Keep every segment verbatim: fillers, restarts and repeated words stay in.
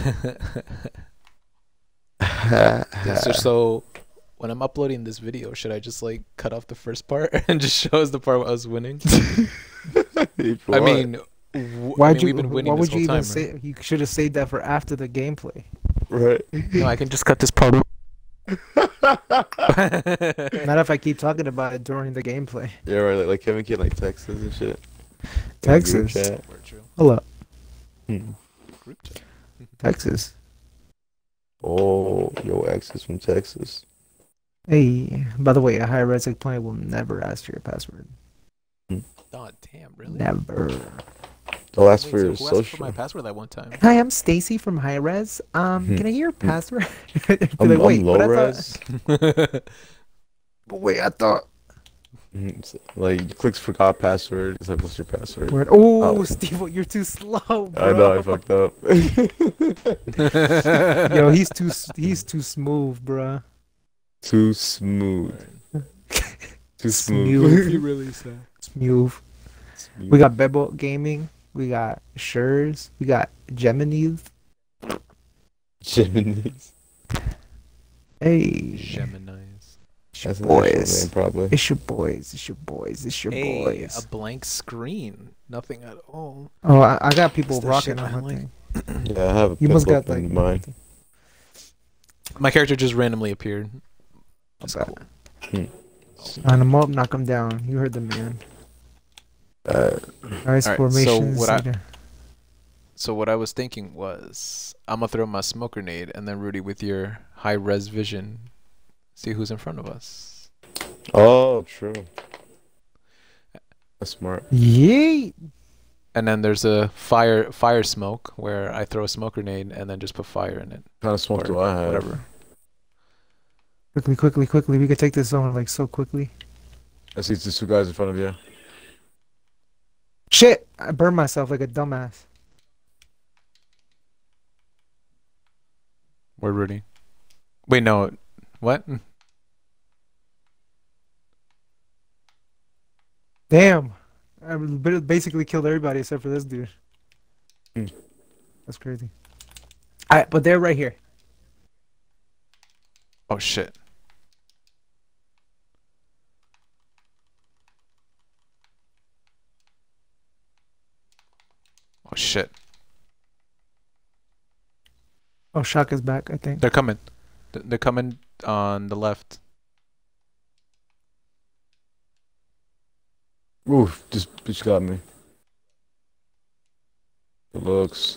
Yeah, so, so when I'm uploading this video, should I just like cut off the first part and just show us the part where I was winning? I What? mean, w I Why'd mean you? we've been Why winning this would you whole even time, right? say? You should have saved that for after the gameplay. Right. No, I can just cut this part out. Not if I keep talking about it during the gameplay. Yeah, right. Like, like Kevin can like text us and shit. In the group Texas. chat. Word true. Hold up. Hmm. Group chat. Texas. Oh, your ex is from Texas. Hey, by the way, a high res client will never ask for your password. Oh damn, really? Never. They'll ask Wait, for so your who asked for my social. password that one time? Hi, I'm Stacy from High Res. Um, Mhm. can I hear your password? Be I'm, like, wait, I'm but low I res. thought. But wait, I thought. Mhm. So, like, you click forgot password. It's like, what's your password? Word. Oh, Oh. Steve, you're too slow, I know, I bro. fucked up. Yo, he's too he's too smooth, bro. Too smooth. Too Smooth. smooth. really sad. Smooth. We got Bebo Gaming. We got Shurs. We got Gemini's. Gemini's. Hey, Gemini's. it's your That's an actual boys. name, probably. It's your boys. It's your boys. It's your Hey, boys. a blank screen. Nothing at all. Oh, I, I got people That's the rocking shit on I my like. thing. Yeah, I have a You must pimple got like in mine. My character just randomly appeared. That's Okay. cool. Line him up, knock him down. You heard the man. Uh, Nice so formations. what I- leader. So what I was thinking was, I'm gonna throw my smoke grenade, and then Rudy, with your high res vision, see who's in front of us. oh, true. That's smart. Yeet. And then there's a fire fire smoke where I throw a smoke grenade and then just put fire in it. What kind of smoke Or do I have? whatever. Quickly, quickly, quickly. We could take this zone like so quickly. I see the two guys in front of you. Shit! I burned myself like a dumbass. Where Rudy? Wait, no. What? Damn. I ba- basically killed everybody except for this dude. Hmm. That's crazy. Alright, but they're right here. Oh shit. Oh shit. Oh, Shaka's back, I think. They're coming. Th- They're coming on the left. Oof, just bitch got me. Good looks.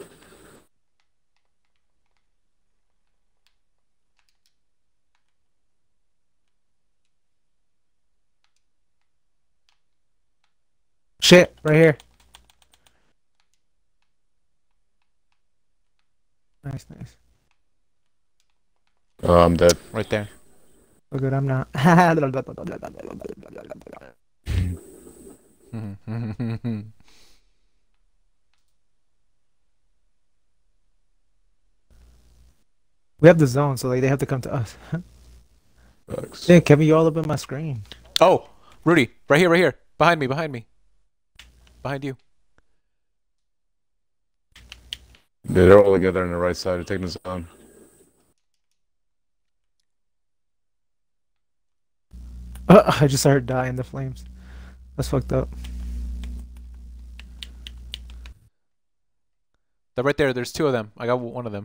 Shit, right here. Nice, nice. Oh, I'm dead. Right there. Oh, good, I'm not. We have the zone, so like they have to come to us. Sucks. Yeah, Kevin, you're all up in my screen. Oh, Rudy, right here, right here. Behind me, behind me. Behind you. Yeah, they're all together on the right side. They're taking us on. Uh, I just saw her die in the flames. That's fucked up. They're right there. There's two of them. I got one of them.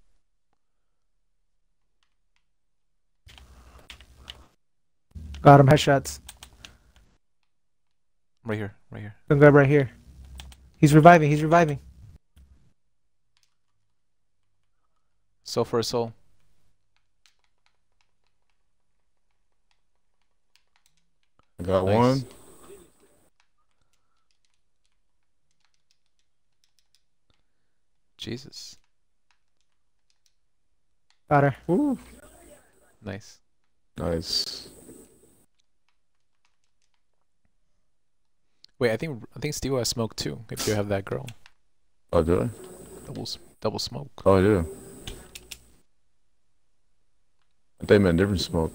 Got him, headshots. Right here, right here. Don't grab right here. He's reviving, he's reviving. Soul for a soul. I got Nice. one. Jesus. Got her. Ooh. Nice. Nice. Wait, I think I think Steve has smoke too. If you have that girl, Oh, do I? double s- double smoke. Oh, I do. I think meant different smoke.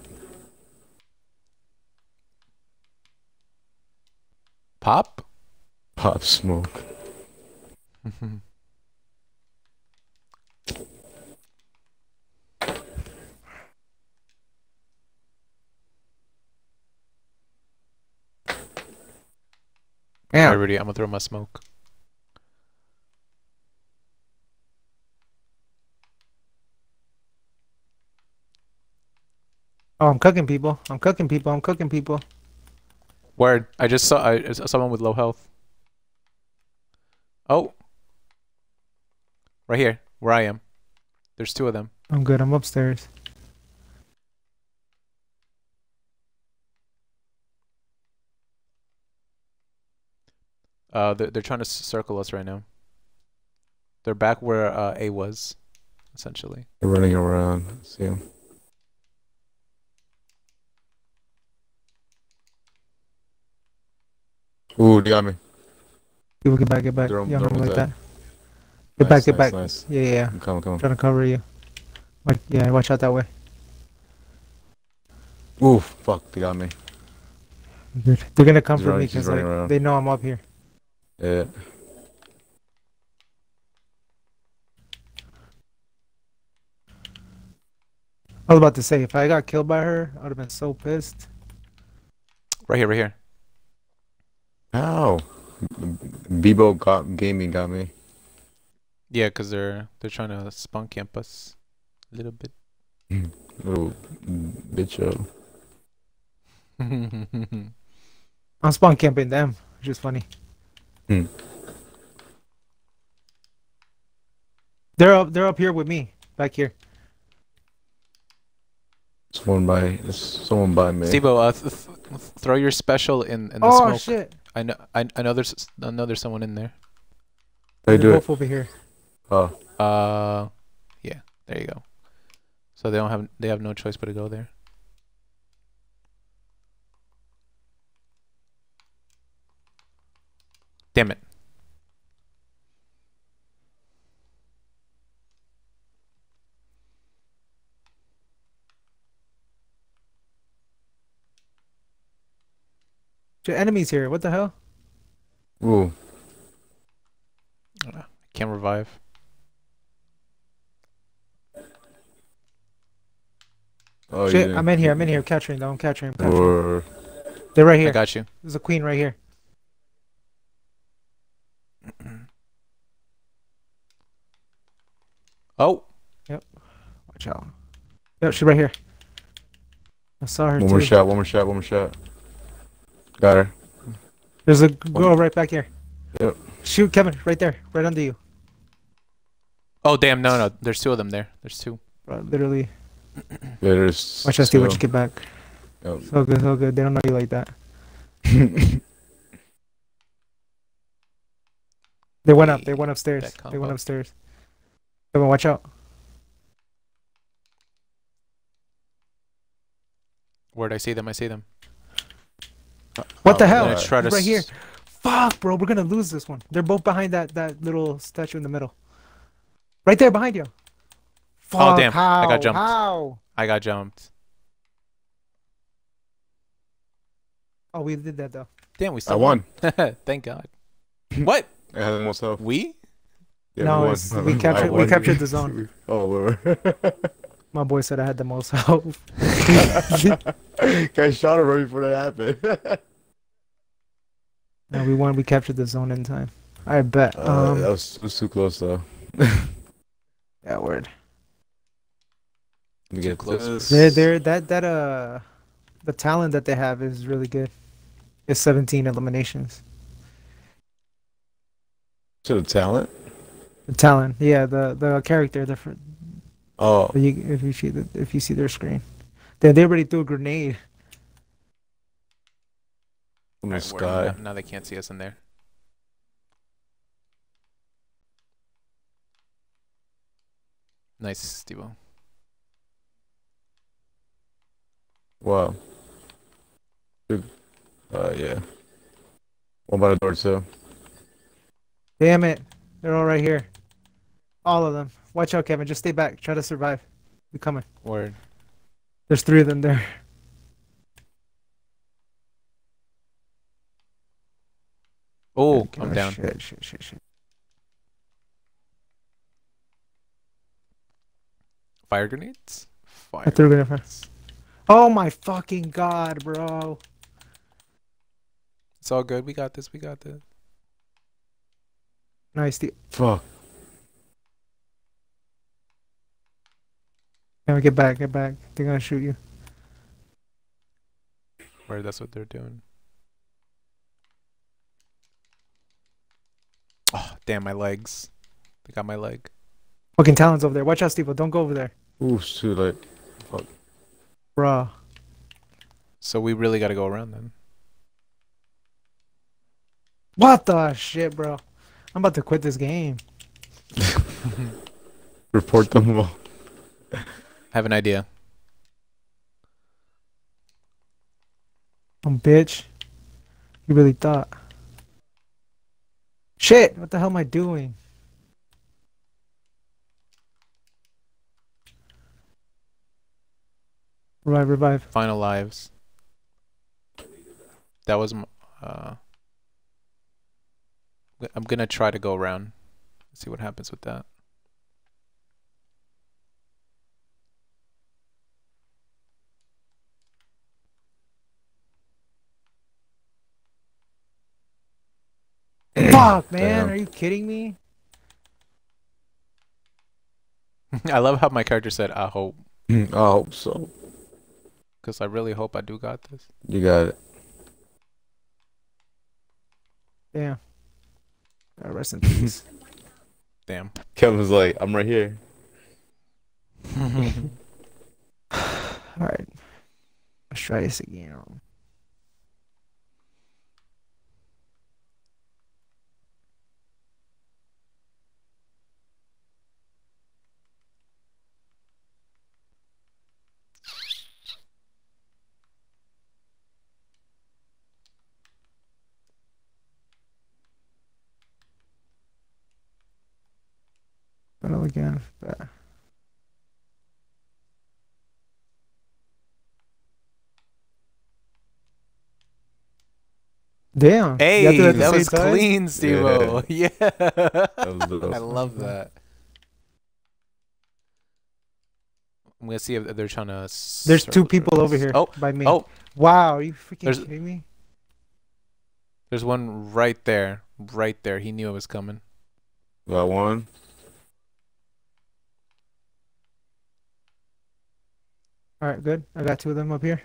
Pop. Pop smoke. Alright, Yeah. Rudy, I'm gonna throw my smoke. Oh, I'm cooking people. I'm cooking people. I'm cooking people. Word. I just saw I I saw someone with low health. Oh. Right here, where I am. There's two of them. I'm good. I'm upstairs. Uh, they're, they're trying to c- circle us right now. They're back where uh, A was, essentially. They're running around. See him. Ooh, they got me. People get back. Get back. They're- Yeah, they're I'm like almost that. dead. Get Nice, back. Get nice, back. nice. Yeah, yeah, yeah. I'm coming, coming. Trying to cover you. Like, yeah, watch out that way. Ooh, fuck, they got me. Good. They're gonna come He's for running- me he's because running like, around. they know I'm up here. Yeah. I was about to say, if I got killed by her, I would have been so pissed. Right here, right here. How? Bebo got gaming got me. Yeah, cause they're they're trying to spawn camp us a little bit. Little bitch yo. I'm spawn camping them, which is funny. Hmm. They're up. They're up here with me, back here. Someone by someone by me. Steve-O, uh, th th throw your special in, in the Oh smoke. shit! I know I, I know there's I know there's someone in there. They They're do it. both over here. Oh, Uh, yeah, there you go. So they don't have they have no choice but to go there. Damn it. Your enemies here. What the hell? ooh. Uh, Can't revive. Oh, you Shit! didn't- I'm in here. I'm in here. Capturing them. I'm capturing. I'm capturing. Or They're right I here. got you. There's a queen right here. Oh, Watch out. Yep, she's right here. I saw her one too. more shot, one more shot, one more shot. Got her. There's a girl right back here. Yep. Shoot, Kevin, right there, right under you. oh damn! No, no, there's two of them there. There's two. Bro, literally. Yeah, there's. Watch out, see what you get back. Yep. So good, so good. They don't know you like that. They went up. They went upstairs. That They went combo. upstairs. Kevin, watch out. Where'd I see them? I see them. What the Oh, hell? I'm gonna God. try to He's right here. s- Fuck, bro. We're gonna lose this one. They're both behind that that little statue in the middle. Right there, behind you. Fuck, Oh, damn. How? I got jumped. How? I got jumped. Oh, we did that though. Damn, we I still won. Thank God. What? I had the most health. We? Yeah, No, we won. it's- we I captured- we won. captured the zone. Oh, Lord. My boy said I had the most health. Guys shot him right before that happened. No, we won. We captured the zone in time. I bet. Uh, Um, that was, it was too close, though. yeah, word. Let me Too get close. this. They're, they're, that that uh, the talent that they have is really good. It's seventeen eliminations. To the talent? The talent, yeah, the the character, the fr- Oh, you, if you see the, if you see their screen, they they already threw a grenade. from the Alright, word. sky. Now, now they can't see us in there. Nice, Steve-O. Wow. Good. Uh, yeah. One by the door, too. Damn it, they're all right here, all of them. Watch out, Kevin. Just stay back. Try to survive. We coming. Word. There's three of them there. Oh, Okay, I'm down. Shit, shit, shit, shit. Fire grenades? Fire I threw a grenade. grenades. Oh my fucking god, bro. It's all good. We got this. We got this. Nice. The Fuck. Can we get back? Get back. They're gonna shoot you. Where that's what they're doing. Oh, damn, my legs. They got my leg. Fucking Talon's over there. Watch out, Steve. Don't go over there. Ooh, it's too late. Fuck. Bruh. So we really gotta go around then. What the shit, bro? I'm about to quit this game. Report them all. Have an idea. Um, bitch. You really thought. Shit! What the hell am I doing? Revive, revive. Final lives. That was m- uh I'm gonna try to go around. See what happens with that. Fuck, man. Damn. Are you kidding me? I love how my character said I hope. I hope so. Because I really hope I do got this. You got it. Damn. Uh, rest in peace. Damn. Kevin's like, I'm right here. Alright. Let's try this again. Battle again. But... Damn. Hey, You have to at the that same was time? clean, Steve-O. Yeah. was- I love that. I'm gonna see if they're trying to. There's circle two people through over us. here Oh, by me. oh, Wow, are you freaking There's- kidding me? there's one right there, right there. He knew it was coming. Got one. Alright, good. I got two of them up here.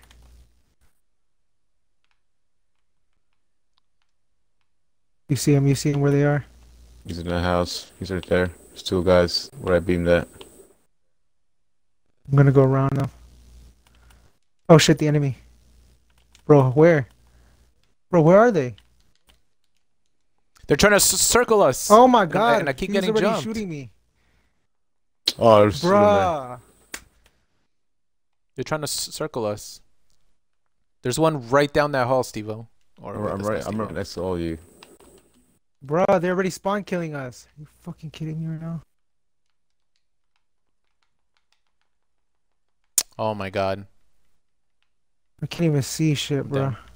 You see them, you see them where they are. He's in the house. He's right there. There's two guys where I beamed at. I'm gonna go around now. Oh shit, the enemy. Bro, where? Bro, where are they? They're trying to c- circle us. Oh my And I- god, and I keep he getting was already jumped. shooting me. Oh, there's two in there. Bruh. They're trying to s- circle us. There's one right down that hall, Steve-O. Or I'm, wait, I'm that's right. not I'm Steve-O. right next to all of you. Bruh, they already spawn killing us. You fucking kidding me right now? Oh my god. I can't even see shit, bro. Damn.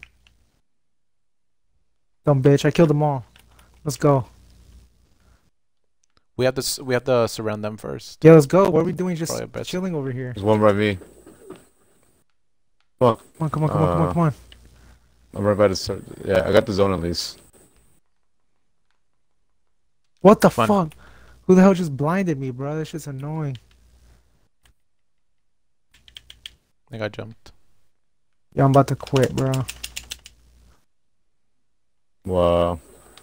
Dumb bitch, I killed them all. Let's go. We have to s- we have to surround them first. Yeah, let's go. What are we doing? Just Probably best. chilling over here. There's one by me. Fuck. Come on, come on, come on, come on, Uh, come on. I'm right by the start. Yeah, I got the zone at least. What the Fun. fuck? Who the hell just blinded me, bro? That shit's annoying. I got jumped. Yeah, I'm about to quit, bro. Wow.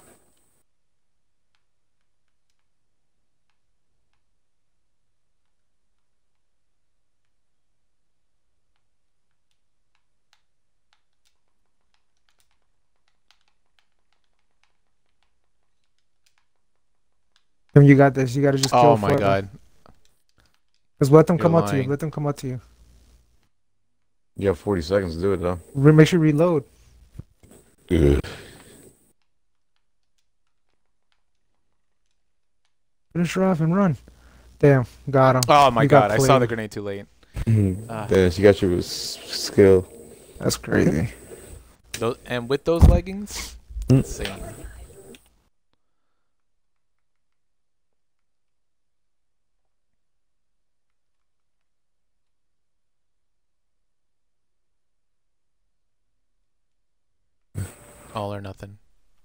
Tim, you got this. You gotta just kill Oh my four of them. god. Just let them You're come up to you. lying. Let them come up to you. You have forty seconds to do it though. Re- make sure you reload. Finish her off and run. Damn, got him. Oh my You got god, I saw the played. grenade too late. Ah. Then she got you with s- skill. That's crazy. Those, and with those leggings, Mm. insane. All or nothing.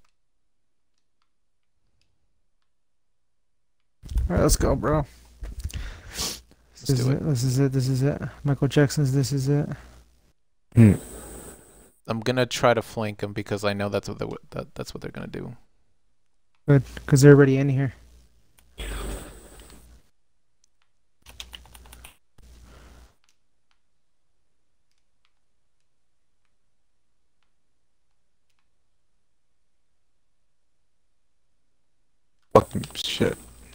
All right, let's go, bro. Let's This is do it. it. This is it. This is it. Michael Jackson's This Is It. Hmm. I'm gonna try to flank them because I know that's what they that that's what they're gonna do. Good, because they're already in here. Fucking shit.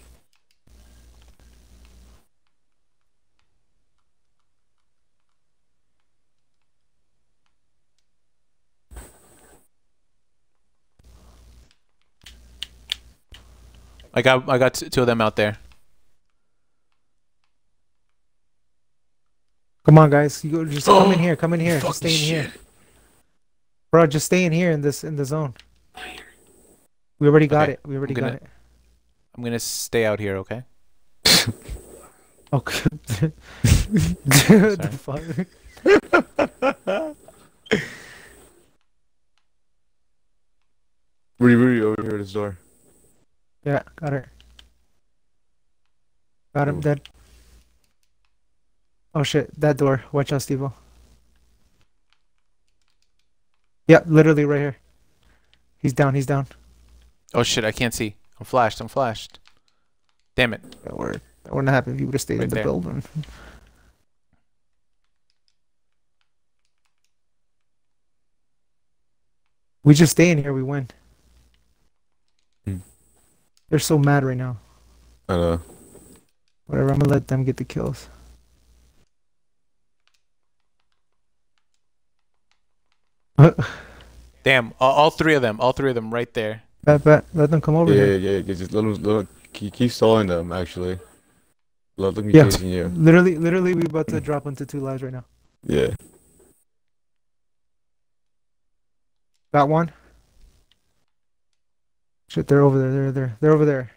I got I got t- two of them out there. Come on, guys. You go, just come in here. Come in here. Just Fucking stay in here, shit. bro. Just stay in here in this in the zone. We already got Okay, it. We already I'm got gonna- it. I'm gonna stay out here, okay? Okay. Dude, the fuck? Rudy, Rudy, over here at his door. Yeah, got it. Got him Ooh. dead. Oh shit, that door. Watch out, Steve. Yeah, literally right here. He's down, he's down. Oh shit! I can't see. I'm flashed. I'm flashed. Damn it! That would that wouldn't happen if you would have stayed Right in the there. building. We just stay in here, we win. Hmm. They're so mad right now. I know. Whatever, I'm gonna let them get the kills. Damn! All, all three of them. All three of them right there. Bet, bet. Let them come over Yeah, here. yeah, yeah. Just let him, let him keep, keep stalling them, actually. Let them be Yeah. chasing you. Literally, literally, we about to drop into two lives right now. Yeah. Got one. Shit, they're over there. They're there. They're over there.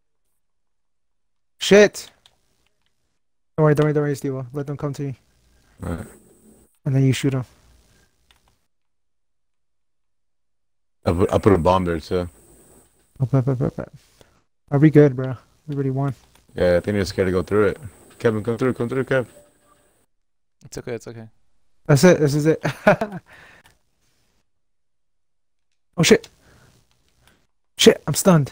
Shit. Don't worry, don't worry, don't worry, Steve. Let them come to you, Alright. and then you shoot them. I put, I put a bomb there, too. Oh, bet, bet, bet, bet. Are we good, bro? We already won. Yeah, I think they're scared to go through it. Kevin, come through, come through, Kev. It's okay. It's okay. That's it. This is it. Oh shit. Shit, I'm stunned.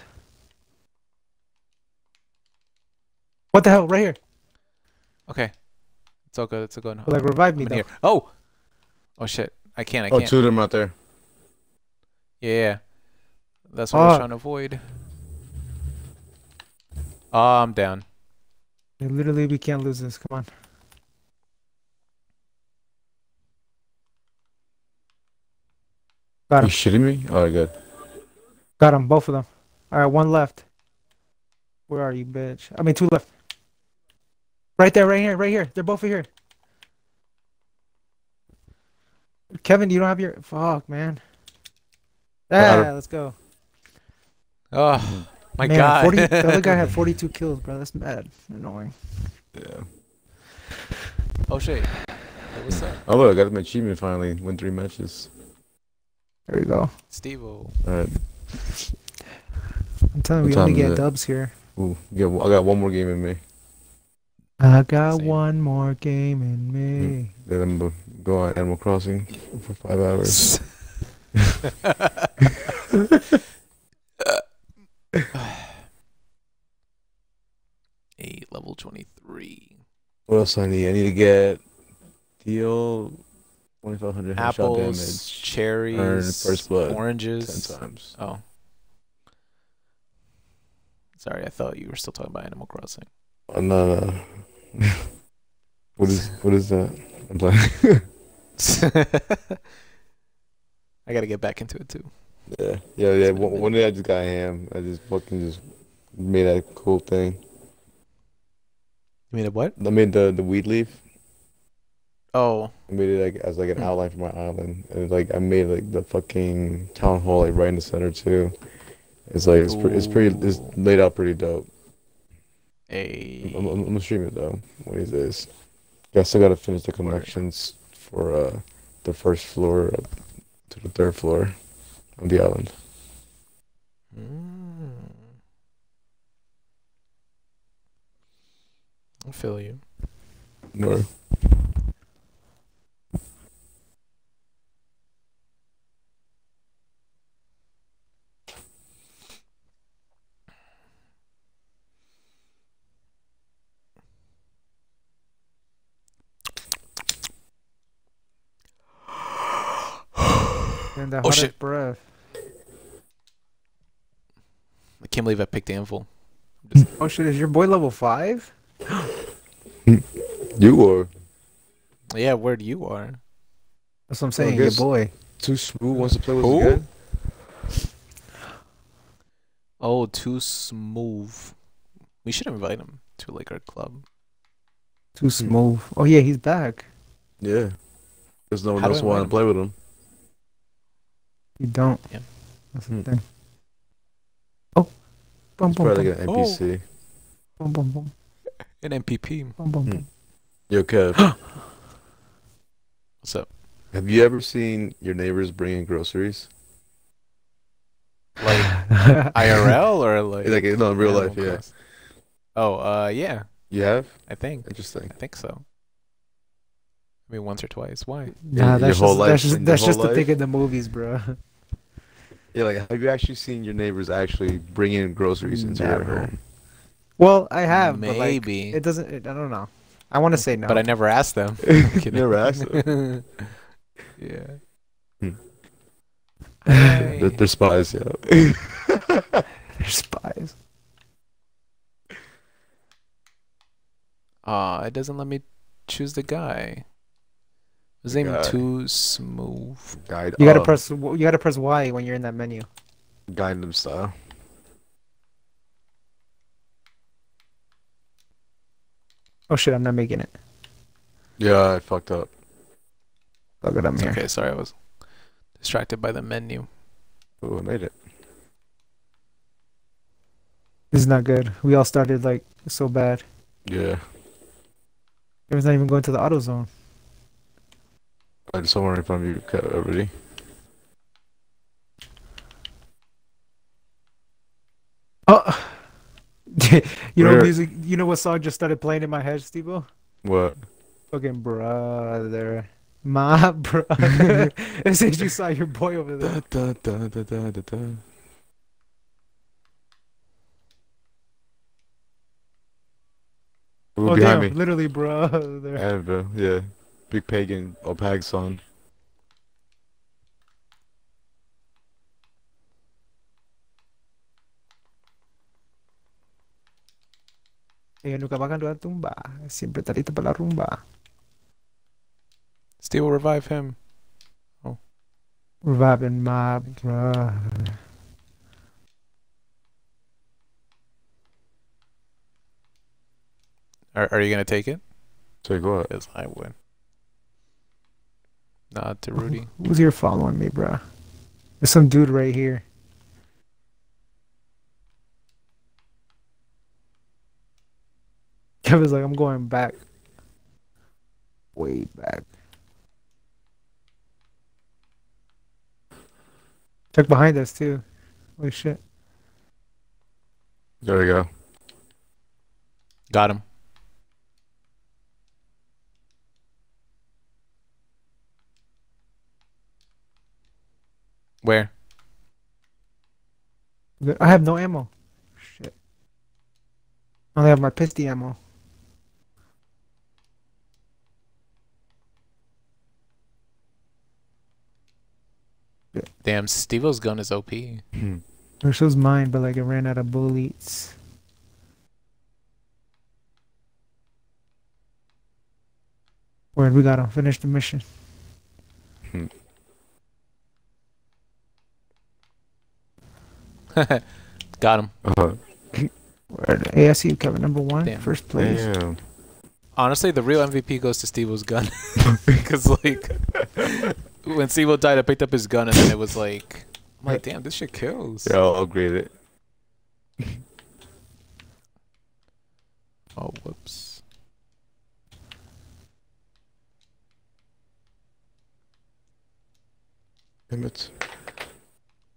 What the hell? Right here. Okay. It's all good. It's all good. Like, I'm- revive I'm me in though. here. Oh. Oh shit! I can't. I Oh, can't. two of them right there. Yeah, yeah. That's what I was Fuck. trying to avoid. Oh, I'm down. Yeah, literally, we can't lose this. Come on. Got Are you him. shitting me? Alright, good. Got him. Both of them. All right, one left. Where are you, bitch? I mean, two left. Right there, right here, right here. They're both here. Kevin, you don't have your fuck, man. got Ah, him. let's go. Oh my Man, god. forty, the other guy had forty-two kills, bro. That's mad. Annoying. Yeah. Oh shit. Hey, what's up, Oh, look, I got my achievement finally. Win three matches. There we go. Steve-O? Alright. I'm telling you, What we only time is get it? dubs here. Ooh, yeah, I got one more game in me. I got Same. one more game in me. Then I'm gonna go on Animal Crossing for five hours. Eight, level twenty-three. What else I need? I need to get deal twenty-five hundred headshot Apples, damage cherries, earn first blood oranges. ten times. Oh. Sorry, I thought you were still talking about Animal Crossing. Oh, no, no. What is what is that? I'm playing. I gotta get back into it too. yeah, yeah, yeah. One, one day I just got ham. I just fucking just made that cool thing. You mean a what? I made the the weed leaf. Oh, I made it like as like an Hmm. outline for my island, and like I made like the fucking town hall like right in the center too. It's like it's pretty, it's pretty, it's Ooh. laid out pretty dope. a. I'm, I'm, I'm gonna stream it though. What is this? Yeah, I still gotta finish the connections for uh the first floor up to the third floor. on the island. Mm. I feel you. Nor. And the Oh, hottest shit. breath. I can't believe I picked Anvil. Oh shit, is your boy level five? You or Yeah, where you are. That's what I'm Well, I saying, your guess- boy. Too Smooth wants to play with Who? us again? Oh, too smooth. We should invite him to like our club. Too smooth. Oh yeah, he's back. Yeah. There's no one How do else I want to invite play with him. You don't. Yeah. That's Hmm. the thing. Oh. Boom, He's boom, probably boom, like an N P C. boom, boom, boom, An M P P. boom, boom, boom. Yo, Kev, What's up? have you ever seen your neighbors bring in groceries? Like I R L or like Like, no, in real Animal life, yeah. Crossing? Oh, uh, yeah. You have? I think. Interesting. I think so. I mean, once or twice. Why? Nah, Your that's whole just life- that's just your that's whole just the life? thing in the movies, bro. Yeah, like, have you actually seen your neighbors actually bring in groceries into their Never. home? Well, I have, but like, Maybe. it doesn't. It, I don't know. I want to say no, But I never asked them. You never asked them. Yeah. Hmm. Hey. They're, they're spies, yeah. They're spies. Aw, it doesn't let me choose the guy. His The name guy. too smooth. Guide, You gotta oh, press. You gotta press Y when you're in that menu. Guide them style. Oh shit, I'm not making it. Yeah, I fucked up. Look at I'm It's here. okay, sorry, I was distracted by the menu. Oh, I made it. This is not good. We all started like so bad. Yeah. It was not even going to the auto zone. I just someone in front of you Kev, already. Oh, you know Where? music. You know what song just started playing in my head, Steve-O? What? Fucking brother, my brother. As if you saw your boy over there. Da, da, da, da, da, da. Who Oh behind damn, me? literally brother. Annabelle, yeah. Big pagan or pag song. Ella nunca va a cantar tumba. Siempre está lista para la rumba. Steel, revive him. Reviving my brother. Are, are you gonna take it? Take what? Because I would. Nod to Rudy. Who's here following me, bro? There's some dude right here. Kevin's like, I'm going back. Way back. Check behind us too. Holy shit. There we go. Got him. Where? I have no ammo. Shit. I only have my pistol ammo. Damn, Steve-O's gun is O P. Hmm. Or so was mine, but like it ran out of bullets. Word, we gotta finish the mission. Hmm. Got him. Uh, Word. Hey, I see you, Kevin. Number one, Damn. first place. damn. Honestly, the real M V P goes to Steve-O's gun. Because, like, when Steve-O died, I picked up his gun, and then it was like, I'm like, damn, this shit kills. Yeah, I'll upgrade it. Oh, whoops. Damn it.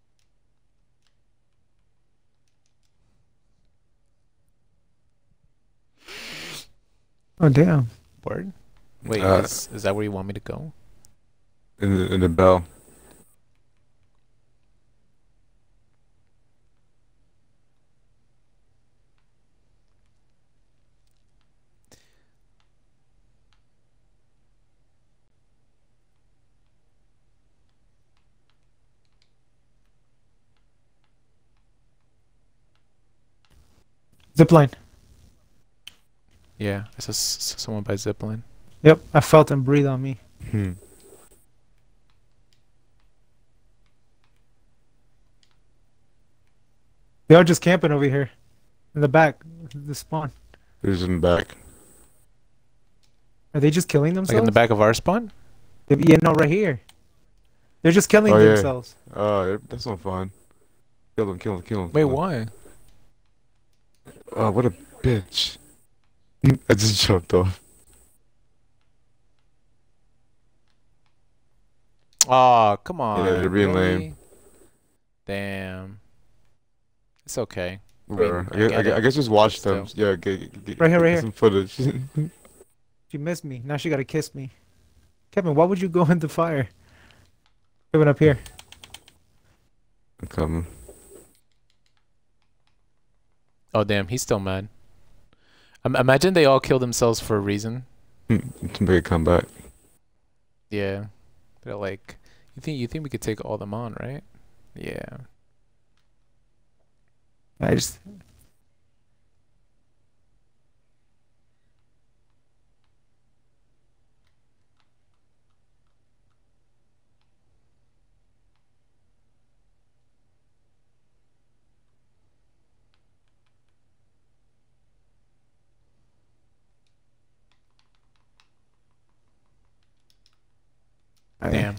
Oh damn. Word? Wait, Uh, is, is that where you want me to go? In the, in the bell. Zipline. Yeah, I saw s- s- someone by Zipline. Yep, I felt him breathe on me. Hmm. They are just camping over here, in the back, the spawn. Who's in the back? Are they just killing Like themselves? in the back of our spawn? They- Yeah, no, right here. They're just killing Oh, yeah. themselves. Oh, that's not fun. Kill him, kill him, kill him. Wait, kill him. why? Oh, what a bitch. I just jumped off. Oh, come on. they're being really? lame. Damn. It's okay. Whatever. I I, guess, get I, guess, it. I guess just watch Still. them. Yeah, get, get, get, Right here, right get here. some footage. She missed me. Now she gotta kiss me. Kevin, why would you go in the fire? Kevin, up here. I'm coming. Oh, damn. He's still mad. Um, imagine they all kill themselves for a reason. To make a comeback. Yeah. They're like, you think you think we could take all them on, right? Yeah. I just. Damn.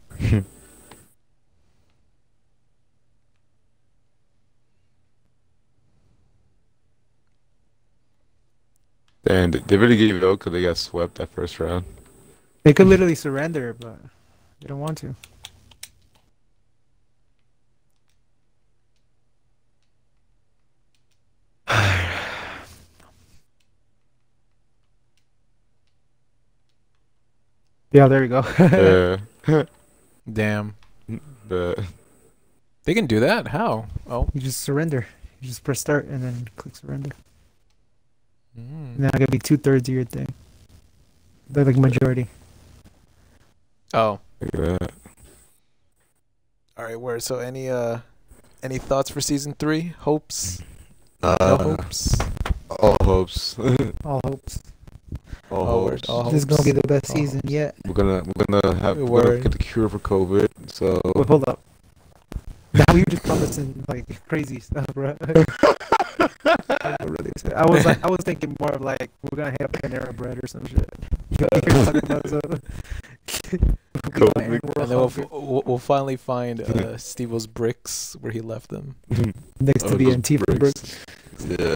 And they really gave it out because they got swept that first round. They could literally surrender, but they don't want to. Yeah, there we go. Yeah. Damn. But They can do that? How? Oh. You just surrender. You just press start and then click surrender. Mm. And then I gotta be two thirds of your thing. They're like majority. Oh. look at that. All right, word. So any uh any thoughts for season three? Hopes? Uh, No hopes? All hopes. All hopes. all All hopes. word, all This is gonna be the best All season hopes. yet. We're gonna we're gonna have we're gonna Word. get the cure for COVID. So Wait, hold up. Now we were just promising like crazy stuff, bro. I really said- I was like, I was thinking more of like we're gonna hit up Panera Bread or some shit. You're talking about some- COVID. We're And then we'll, hungry. f- we'll we'll finally find uh, Steve-O's bricks where he left them. next to Oh, the those Antifa bricks. Yeah.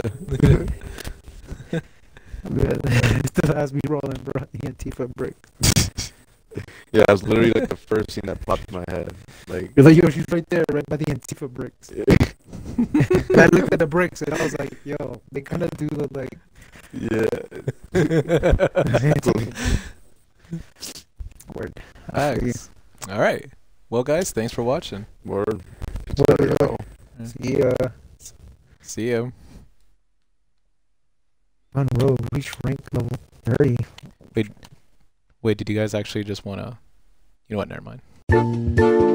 Still has me rolling, bro. The Antifa brick. Yeah, that was literally like the first thing that popped in my head. Like You're like, yo, she's right there, right by the Antifa bricks. And I looked at the bricks and I was like, yo, they kind of do look like yeah. Antifa. Word. I feel you. Nice. All right. Well, guys, thanks for watching. Word. Word. Yo. See ya. See you. On road, reach rank level thirty. Wait, did you guys actually just want to... You know what? Never mind.